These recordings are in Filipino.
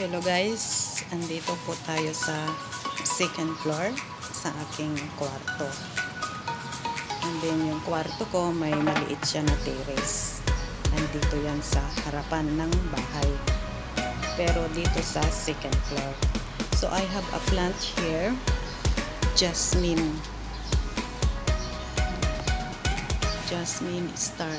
Hello guys, andito po tayo sa second floor sa aking kwarto. And then yung kwarto ko may maliit siya na terrace. Andito yan sa harapan ng bahay. Pero dito sa second floor. So I have a plant here, jasmine. Jasmine star.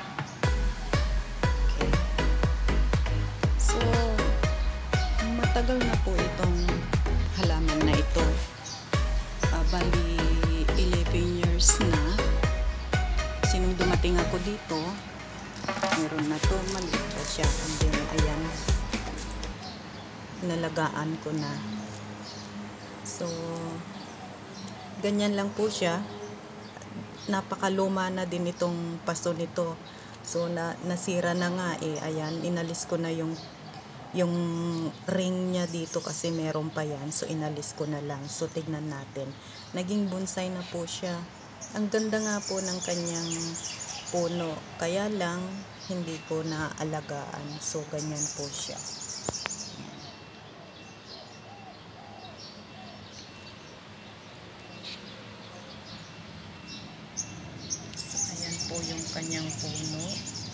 Matagal na po itong halaman na ito. Bali 11 years na. Kasi nung dumating ako dito, meron na to, maliit pa siya. And then, ayan, nalagaan ko na. So, ganyan lang po siya. Napakaluma na din itong paso nito. So, nasira na nga eh. Ayan, inalis ko na yung ring niya dito kasi meron pa yan. So, inalis ko na lang. So, tignan natin. Naging bonsai na po siya. Ang ganda nga po ng kanyang puno. Kaya lang, hindi ko naalagaan. So, ganyan po siya. So, ayan po yung kanyang puno.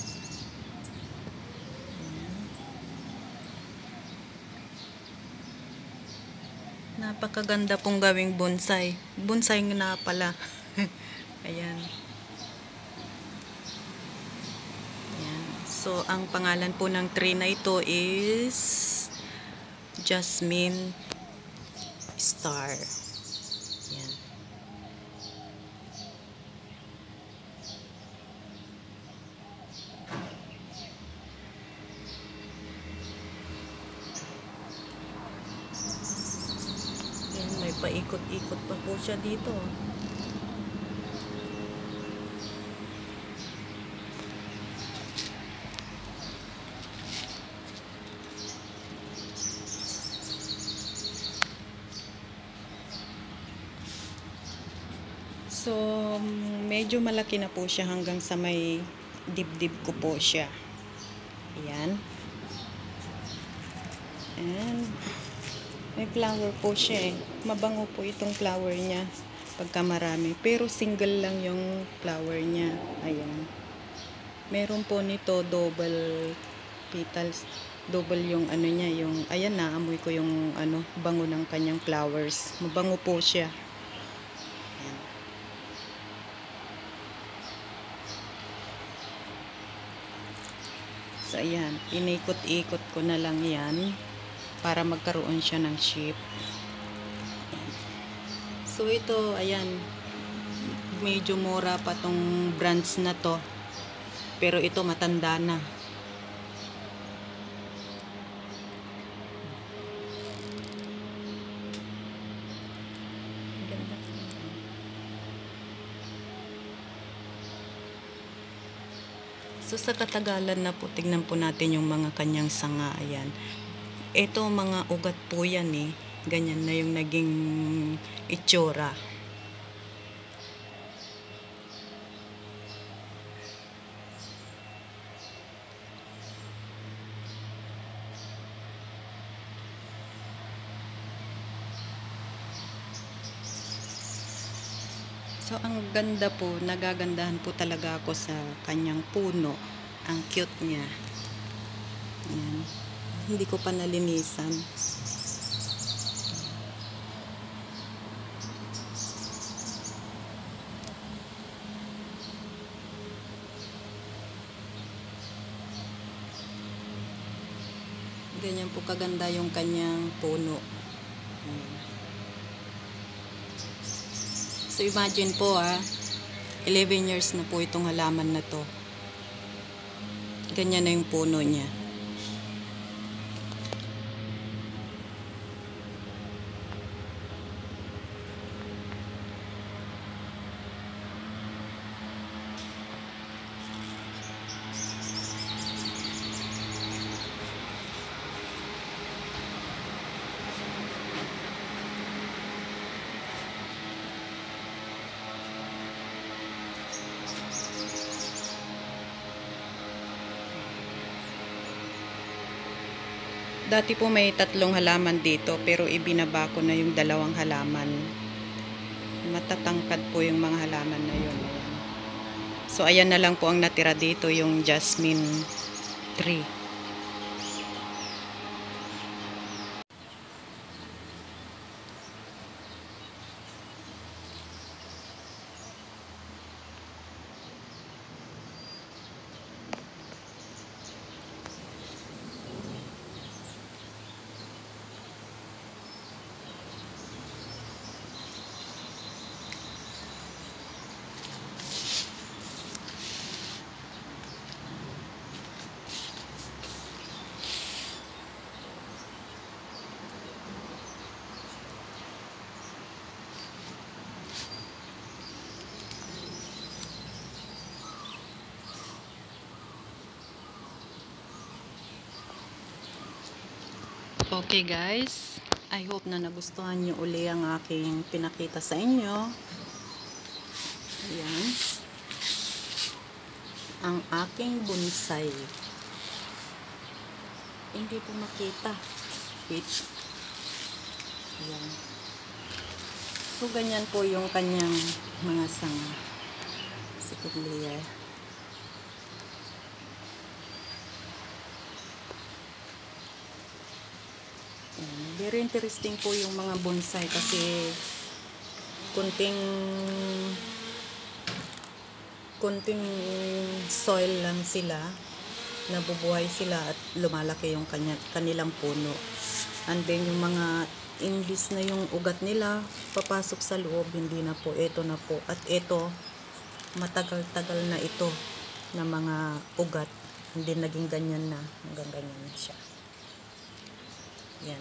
Napakaganda pong gawing bonsai. Bonsai na pala. Ayan. Ayan. So, ang pangalan po ng tree na ito is jasmine star. Ayan. May paikot-ikot pa po siya dito. So, medyo malaki na po siya hanggang sa may dibdib ko po siya. Ayan. And may flower po siya eh. Mabango po itong flower niya pagka marami. Pero single lang yung flower niya. Ayan. Meron po nito double petals. Double yung ano niya. Yung, ayan, naamoy ko yung ano, bango ng kanyang flowers. Mabango po siya. Ayan. So ayan. Inikot-ikot ko na lang yan para magkaroon siya ng shape. So ito, ayan, medyo mura pa tong branch na to, pero ito matanda na. Ganda. So sa katagalan na po, tignan po natin yung mga kanyang sanga. Ayan. Ito mga ugat po yan eh. Ganyan na yung naging itsura. So ang ganda po, nagagandahan po talaga ako sa kanyang puno. Ang cute niya. Ayan. Hindi ko pa nalinisan. Ganyan po kaganda yung kanyang puno. So imagine po 11 years na po itong halaman na to. Ganyan na yung puno niya. Dati po may 3 halaman dito, pero ibinaba ko na yung 2 halaman. Matatangkad po yung mga halaman na yun. Ayan. So ayan na lang po ang natira dito, yung jasmine tree. Okay guys, I hope na nagustuhan nyo uli ang aking pinakita sa inyo. Ayan. Ang aking bonsai. Hindi po makita. Wait. Ayan. So ganyan po yung kanyang mga sanga. Second layer. Very interesting po yung mga bonsai kasi kunting soil lang sila, nabubuhay sila at lumalaki yung kanilang puno. And then yung mga imbis na yung ugat nila papasok sa loob, hindi na po, ito na po. At ito, matagal-tagal na ito na mga ugat, hindi naging ganyan na, hanggang ganyan na siya. Yan.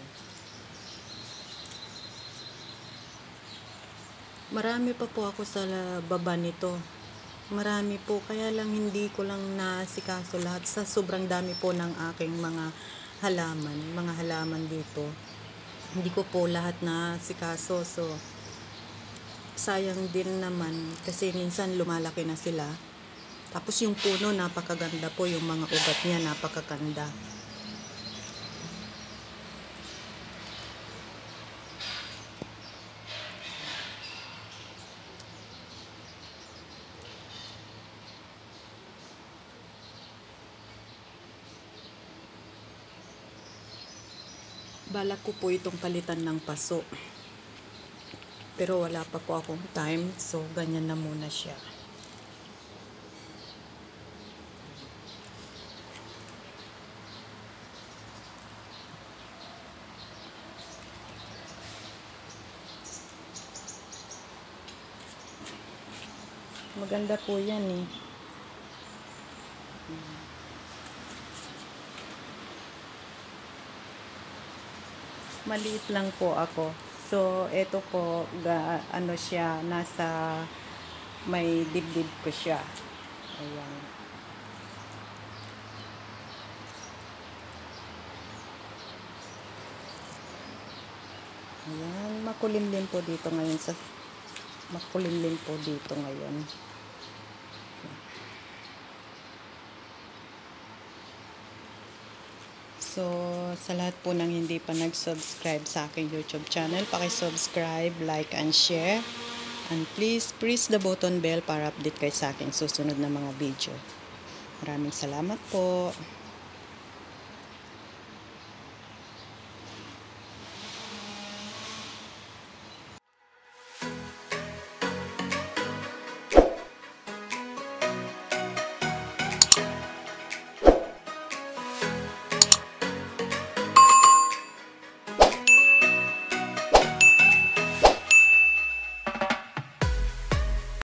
Marami pa po ako sa baba nito. Marami po, kaya lang hindi ko lang nasikaso lahat sa sobrang dami po ng aking mga halaman dito. Hindi ko po lahat nasikaso, so sayang din naman kasi minsan lumalaki na sila. Tapos yung puno napakaganda po, yung mga ugat niya napakaganda. Balak ko po itong palitan ng paso. Pero wala pa po akong time, so ganyan na muna siya. Maganda po yan eh. Maliit lang po ako. So, ito po, ano siya, nasa may dibdib ko siya. Ayan. Ayan, makulimlim po dito ngayon So, sa lahat po ng hindi pa nag-subscribe sa aking YouTube channel, paki-subscribe, like, and share. And please press the button bell para update kayo sa aking susunod na mga video. Maraming salamat po.